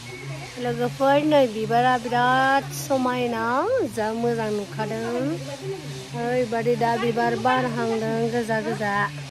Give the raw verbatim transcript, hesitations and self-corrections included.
लोगोफोर नै बिबारा बिराद समायना जा मोजां नुखादों ओरैबादि दा बिबार बारहांदों गोजा गोजा